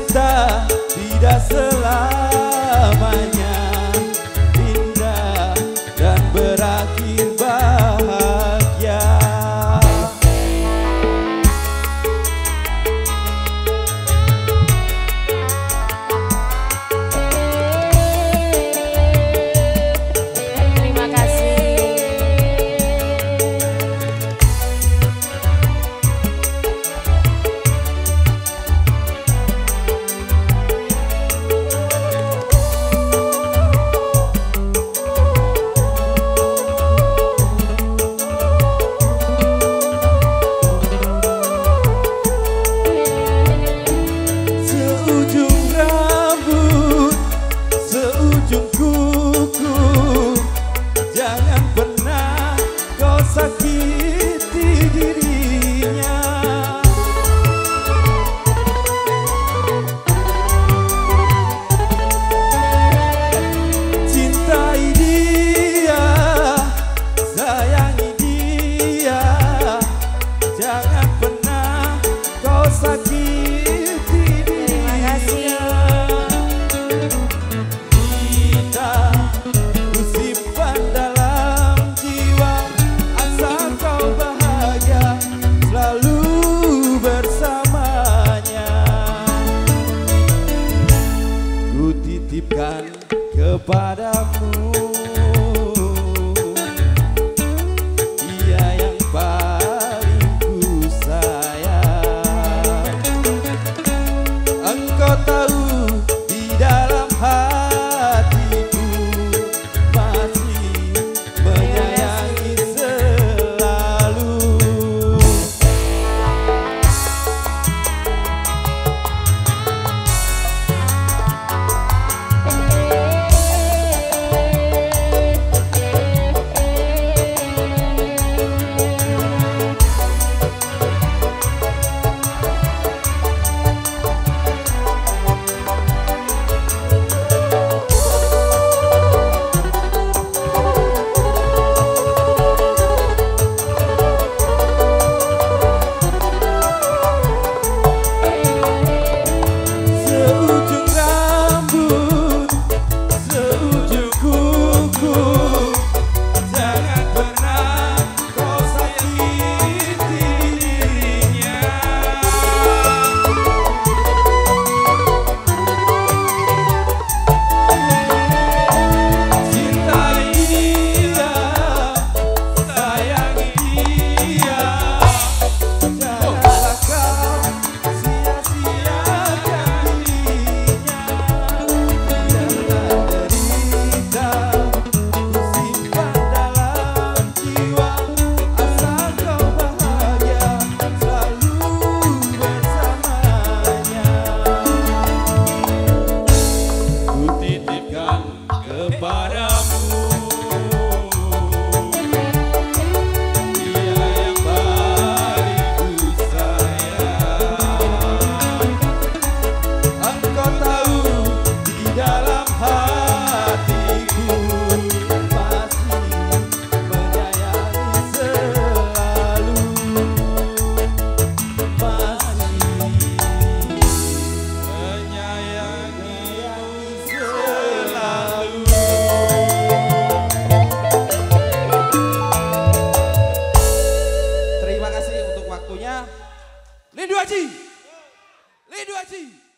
cinta tidak selamanya indah dan berakhir bahagia. Terima kasih. Seujung rambut, seujung kuku, jangan pernah kau sakiti dirinya. Cintai dia, sayangi dia, jangan pernah kau sakiti. Kita ku simpan dalam jiwa, asal kau bahagia selalu bersamanya. Ku titipkan kepadamu dia yang paling ku sayang. Engkau tahu di dalam hatiku masih menyayangi selalu. Seujung rambut, seujung kuku, jangan pernah kau sakiti dirinya. Cintai dia, sayangi dia, janganlah kau sia-siakan dirinya. Biarlah derita ku simpan dalam jiwa, asal kau bahagia selalu bersamanya. Ku titipkan kepadamu dia yang paling ku sayang. Engkau tahu di dalam hatiku masih menyayangi selalu, masih menyayangi selalu. Terima kasih untuk waktunya. Lindu Aji.